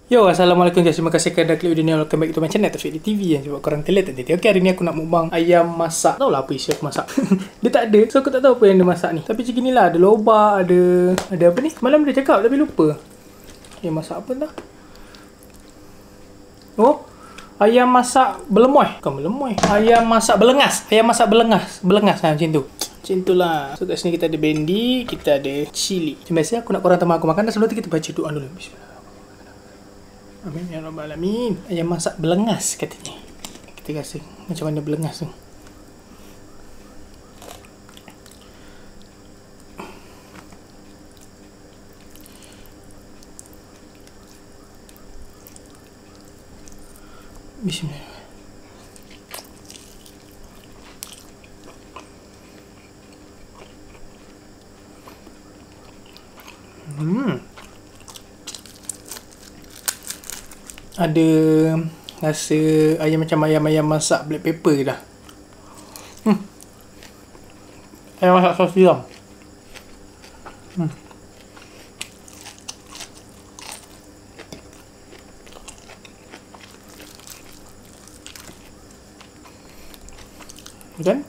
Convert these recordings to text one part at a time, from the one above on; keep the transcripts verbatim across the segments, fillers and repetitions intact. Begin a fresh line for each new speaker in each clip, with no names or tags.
Yo, Assalamualaikum guys. Terima kasih kerana klik video ni. Welcome back to my channel Taufik di T V yang sebab korang telat tadi. Okay, hari ni aku nak mukbang ayam masak. Tahu lah apa isi aku masak. Dia tak ada. So aku tak tahu apa yang dia masak ni. Tapi macam inilah, ada lobak, ada ada apa ni? Semalam dia cakap tapi lupa. Dia masak apa dah? Oh, ayam masak belemoy. Bukan belemoy. Ayam masak belengas. Ayam masak belengas. Belengas ha, macam tu. Macam tu lah. So kat sini kita ada bendi, kita ada cili. Macam biasa aku nak korang teman aku makan. Dan sebelum tu kita baca doa dulu. Bismillah. Amin ya rabbal alamin. Ayam masak belengas katanya. Kita rasa macam mana belengas tu. Bismillah. Hmm. Ada rasa ayam macam ayam-ayam masak black pepper dah. Hmm. Ayam masak sos tiram. Hmm. Kan?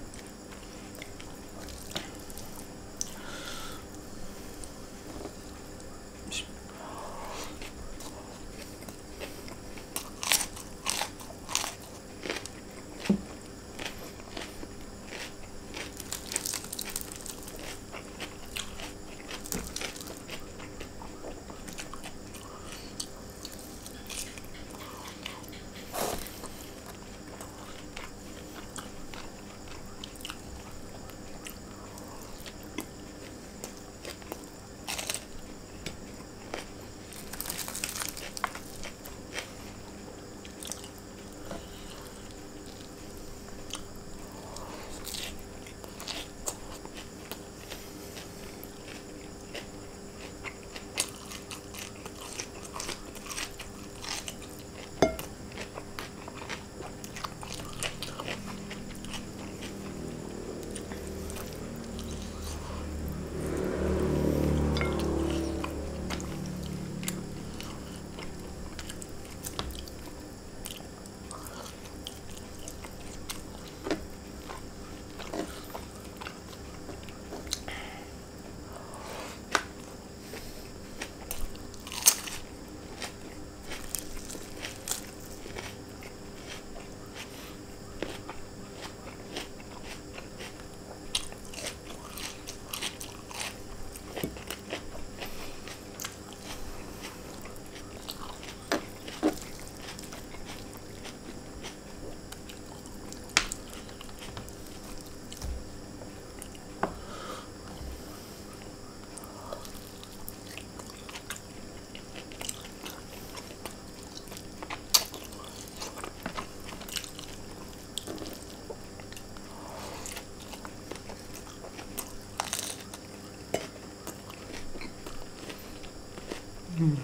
Hmm.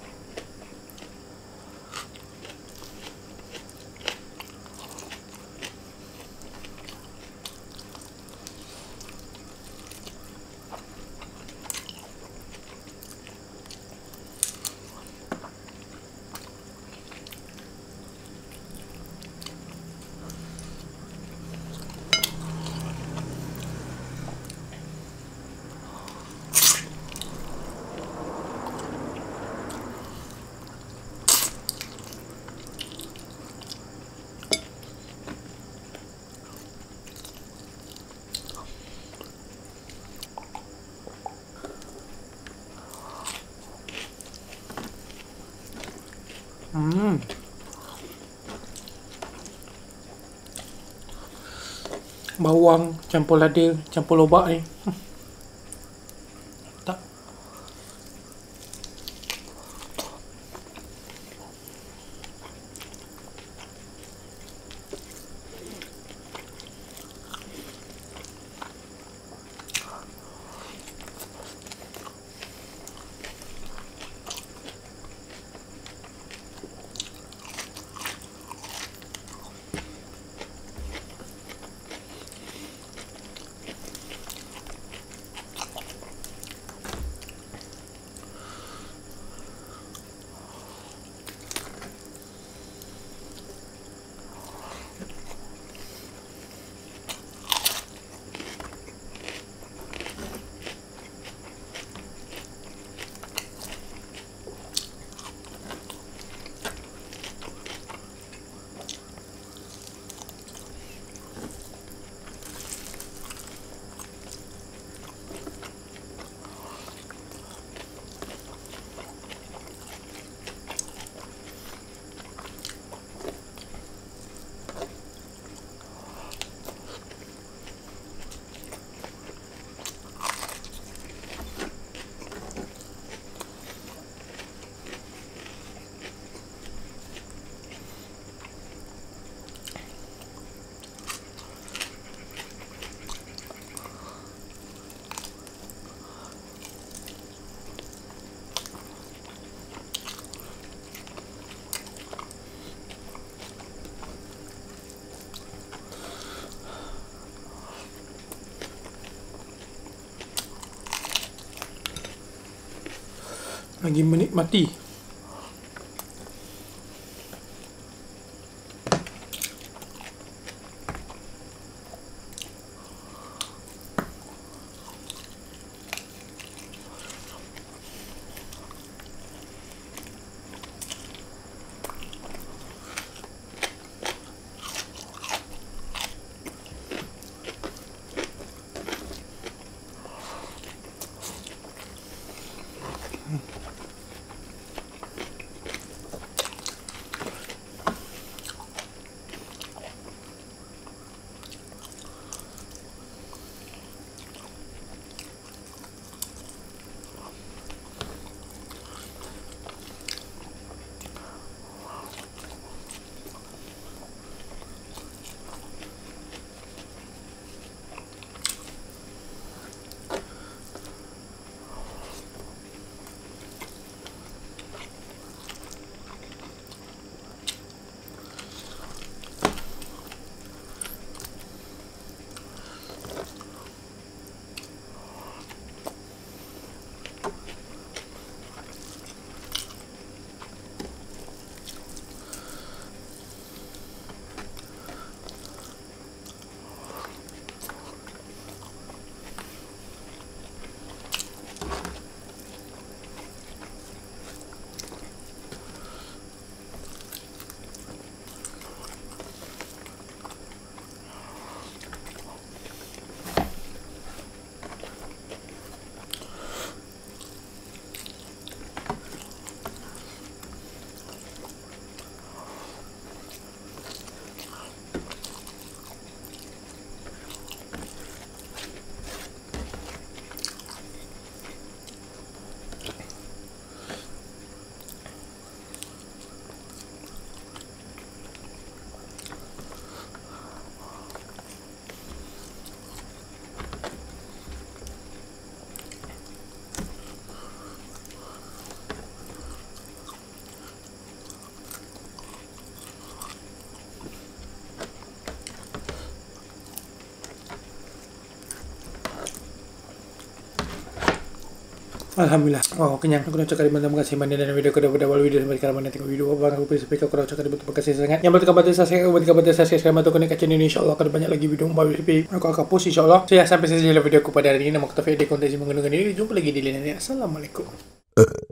Hmm. Bawang campur lada, campur lobak ni. Hmm. Tak. lagi menikmati. Alhamdulillah. Oh, kenyang. Aku nak ucapkan terima kasih mana dan video aku dah awal video sampai sekarang mana tengok video abang aku sampai aku nak ucapkan terima kasih sangat. Yang bertekan button subscribe, bertekan button subscribe sekarang bantu connect kat channel ni, insya-Allah akan ada banyak lagi video baru aku akan post insya-Allah. So ya, sampai saja video aku pada hari ini. Nama aku Taufik, di konten si menggunakan ini. Jumpa lagi di lain hari. Assalamualaikum.